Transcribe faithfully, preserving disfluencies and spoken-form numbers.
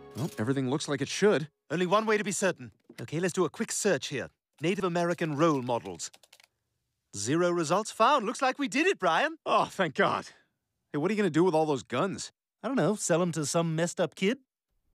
Well, everything looks like it should. Only one way to be certain. Okay, let's do a quick search here. Native American role models. Zero results found. Looks like we did it, Brian. Oh, thank God. Hey, what are you going to do with all those guns? I don't know, sell them to some messed up kid?